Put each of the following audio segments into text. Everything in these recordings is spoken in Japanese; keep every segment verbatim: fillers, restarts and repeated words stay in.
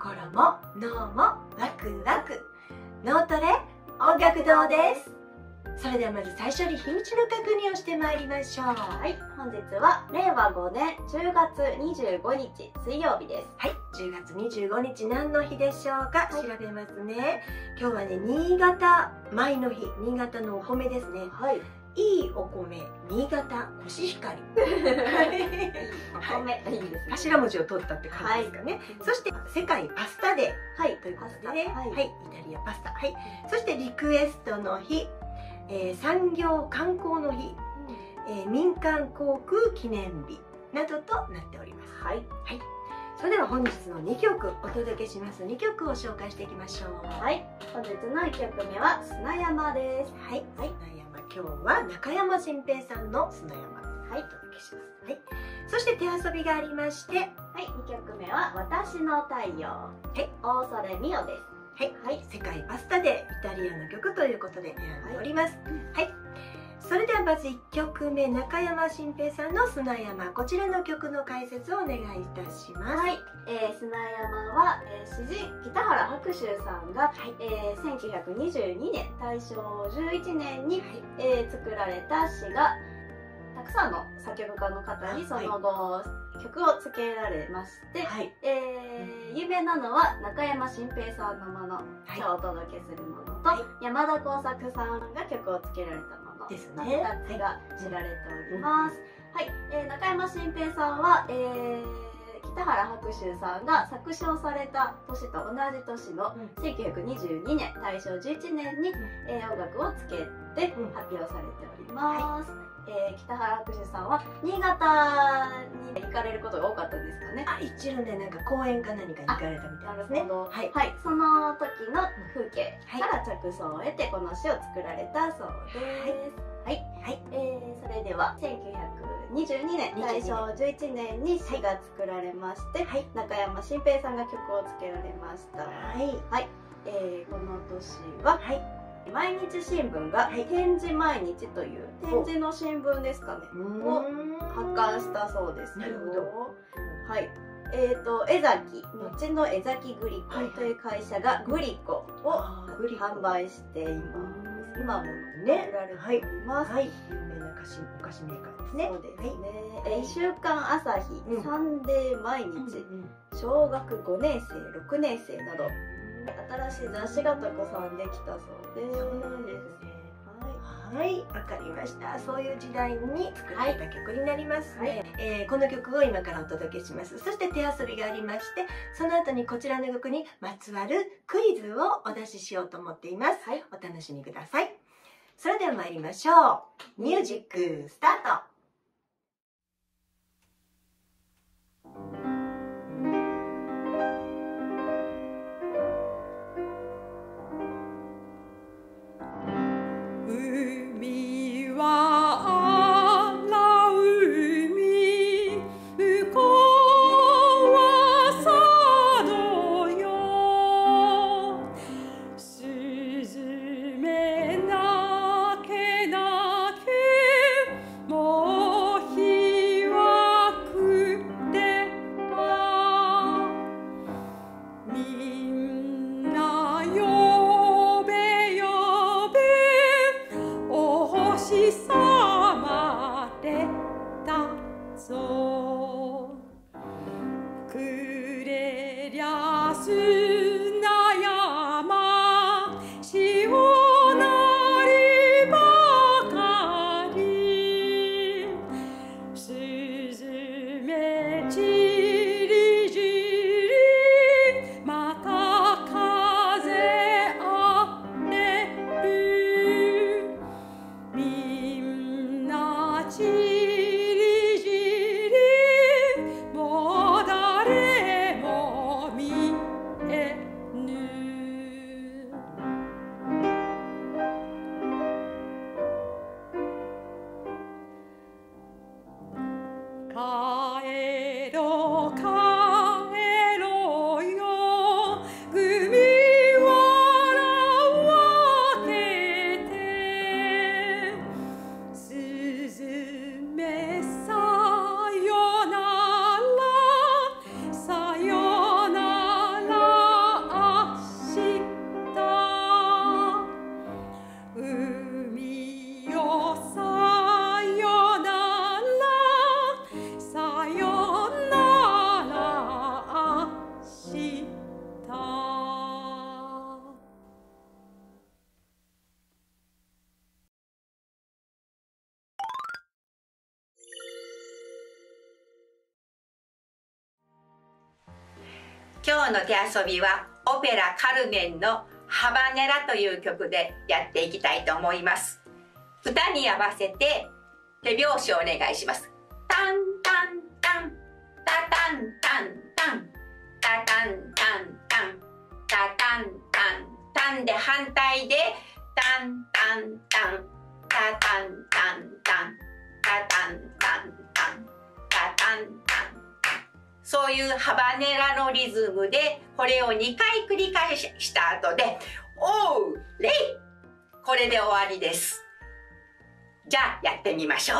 心も脳もワクワク脳トレ音楽堂です。それではまず最初に日にちの確認をしてまいりましょう。 はい、本日はれいわごねんじゅうがつにじゅうごにち水曜日です。 はい、じゅうがつにじゅうごにち何の日でしょうか、 はい、 調べますね。今日はね、新潟米の日、新潟のお米ですね。 はい、 いいお米、新潟コシヒカリ。 お米、いいですね。 頭文字を取ったって感じですかね。はい、そして世界パスタデー、はい、ということでね、はい、はい、イタリアパスタ。はい、そしてリクエストの日、えー、産業観光の日、うん、えー、民間航空記念日などとなっております。はい、はい、それでは本日のにきょくお届けします。にきょくを紹介していきましょう。 はい、本日のいっきょくめは砂山です。 はい、はい、砂山、今日は中山新平さんの砂山、はい、お届けします。はい、そして手遊びがありまして、 はい、にきょくめは私の太陽、はい、大袖美代です。 はい、はい、世界パスタでイタリアの曲ということで選んでおります。はい、はい、それではまずいっきょくめ、中山新平さんの砂山、こちらの曲の解説をお願いいたします。 はい、えー、砂山は、えー、詩人北原白秋さんが、はい、えー、せんきゅうひゃくにじゅうにねん大正じゅういちねんに、はい、えー、作られた詩がたくさんの作曲家の方にその後、はい、曲をつけられまして、はい、えー、有名なのは中山新平さんのもの、はい、今日お届けするものと、はい、山田耕作さんが曲をつけられたものですね。ふたつが知られております。はい、えー、中山新平さんは、えー、北原白秋さんが作詞をされた年と同じ年のせんきゅうひゃくにじゅうにねん大正じゅういちねんに、えー、音楽をつけて発表されております。はい、えー、北原白秋さんは新潟に行かれることが多かったんですかね。 あ、一度ね、なんか公園か何かに行かれたみたいですね。 なるほど。 はい、 はい、その時の風景から着想を得てこの詩を作られたそうです。はい、はい、えー、それではせんきゅうひゃくにじゅうにねん大正じゅういちねんに詩が作られまして、はい、中山新平さんが曲をつけられました。はい、はい、えー、この年は、はい、毎日新聞が点字毎日という点字の新聞ですかねを発刊したそうです。なるほど。はい、えーと江崎、後の江崎グリコという会社がグリコを販売しています。今も売られております。はい、 有名なお菓子メーカーですね。 そうですね。え週刊朝日、サンデー毎日、小学ごねんせい、ろくねんせいなど新しい雑誌がたくさんできたそうです。そうなんですね。 はい、わかりました。そういう時代に作られた曲になりますね。はい、えー、この曲を今からお届けします。そして手遊びがありまして、その後にこちらの曲にまつわるクイズをお出ししようと思っています。はい、お楽しみください。それでは参りましょう。ミュージックスタート。 今日の手遊びはオペラカルメンのハバネラという曲でやっていきたいと思います。歌に合わせて手拍子をお願いします。タンタンタンタタンタンタンタタンタンタンタタンタンタンで反対でタンタンタンタタンタンタンタタンタンタンタタンタンタン、そういうハバネラのリズムでこれをにかい繰り返した後でオーレイ、これで終わりです。じゃあやってみましょう。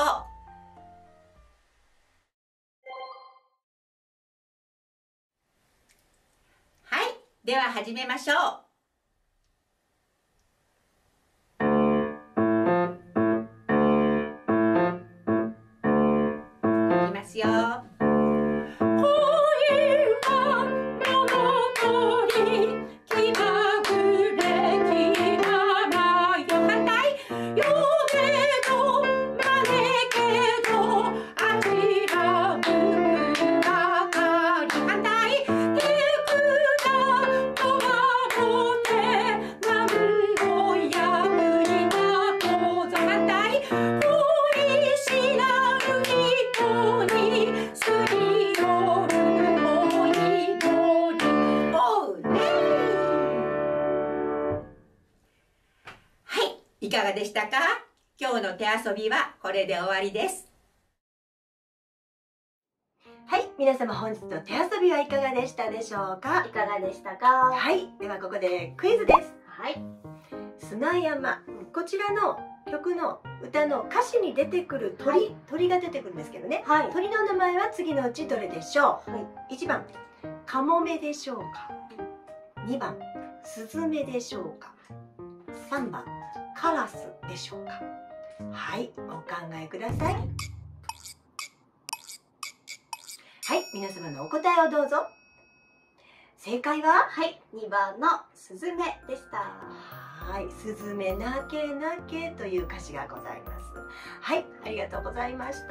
はい、では始めましょう。いきますよ。いかがでしたか？今日の手遊びはこれで終わりです。 はい、皆様本日の手遊びはいかがでしたでしょうか？ いかがでしたか？ はい、ではここでクイズです。 はい。 砂山、こちらの曲の歌の歌詞に出てくる鳥、はい、鳥が出てくるんですけどね、はい、鳥の名前は次のうちどれでしょう？はい、いちばんカモメでしょうか？にばんスズメでしょうか？さんばんカラスでしょうか？はい、お考えください。はい、皆様のお答えをどうぞ。正解は、 はい、にばんのスズメでした。 はい、スズメなけなけという歌詞がございます。はい、ありがとうございました。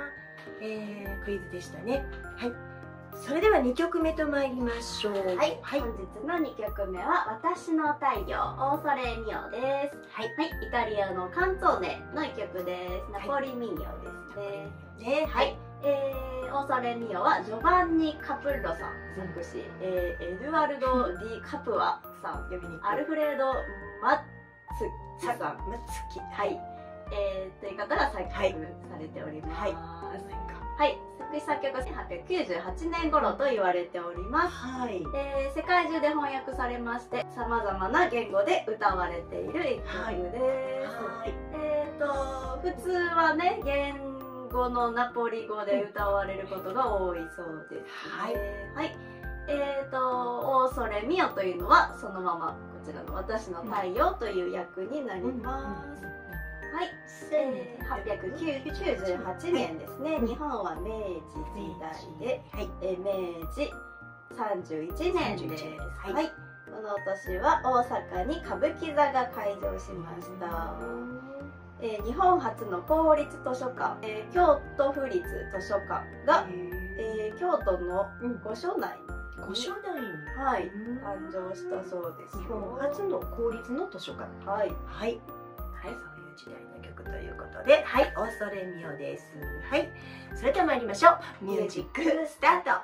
えー、クイズでしたね。はい。それではにきょくめと参りましょう。 はい、はい、本日のにきょくめは私の太陽オーソレミオです。はい、はい、イタリアのカンツォーネの一曲です。ナポリミニオですね。ね、はい、えー、オーソレミオはジョバンニ・カプッロさん作詞、えー、エドゥアルド・ディ・カプワさん、アルフレード・マッツさん、マッツキ、はい、えー、という方が作曲されております。はい、はい、作詞作曲せんはっぴゃくきゅうじゅうはちねん頃と言われております。はい、えー、世界中で翻訳されましてさまざまな言語で歌われている一曲です。はいはい、えーと普通はね言語のナポリ語で歌われることが多いそうです。はい、はい、えーとオーソレミオというのはそのままこちらの私の太陽という役になります。はい、えー、はっぴゃくきゅうじゅうはちねんですね。日本は明治時代で、はい、えー、明治さんじゅういちねんです。はい、この年は大阪に歌舞伎座が開場しました。えー、日本初の公立図書館、えー、京都府立図書館が、えー、京都の御所内に、 御所内に、 はい、誕生したそうです。 日本初の公立の図書館。はい、はい、はい、そういう時代の曲ということで、はい、オーソレミオです。はい、それでは参りましょう。ミュージックスタート。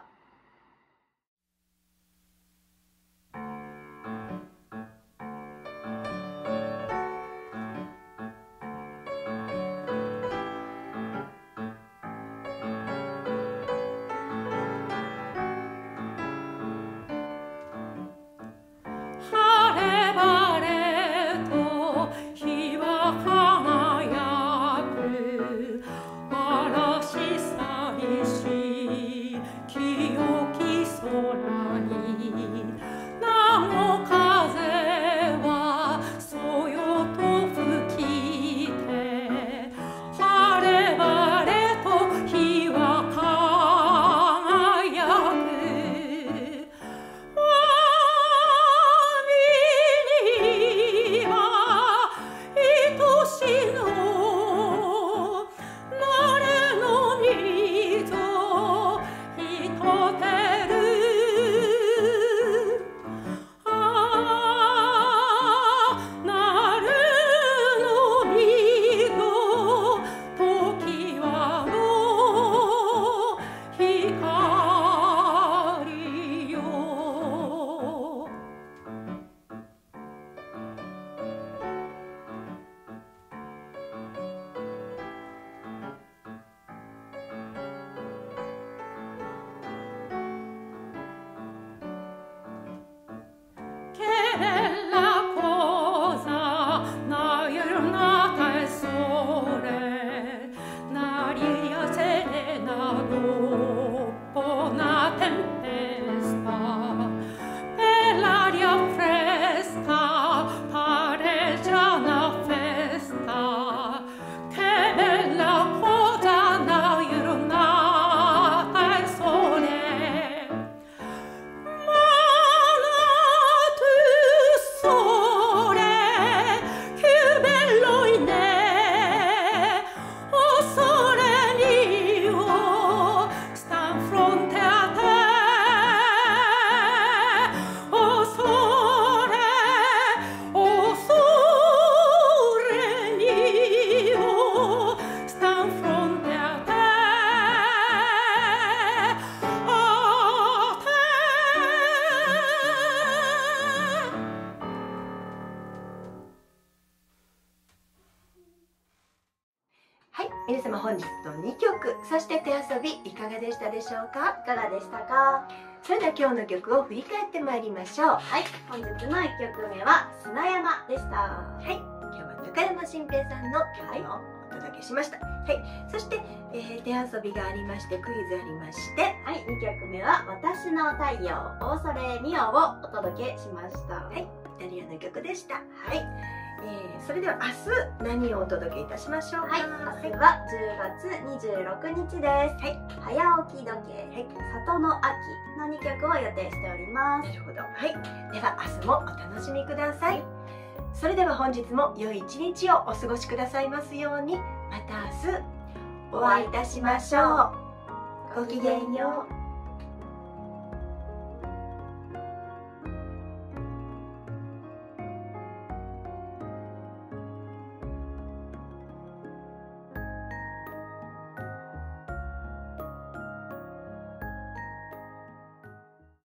嵐寂しい皆様本日のにきょく、そして手遊びいかがでしたでしょうか？ いかがでしたか？ それでは今日の曲を振り返ってまいりましょう。 はい、本日のいっきょくめは砂山でした。 はい、今日は中山新平さんの曲をお届けしました。はい、そして、えー、手遊びがありまして、クイズありまして、 はい、にきょくめは私の太陽オーソレミオをお届けしました。 はい、イタリアの曲でした。はい、えー、それでは明日何をお届けいたしましょうか？ はい、明日はじゅうがつにじゅうろくにちです。はい、早起き時計、はい、里の秋のにきょくを予定しております。 なるほど。はい、では明日もお楽しみください。それでは本日も良い一日をお過ごしくださいますように、また明日お会いいたしましょう。ごきげんよう。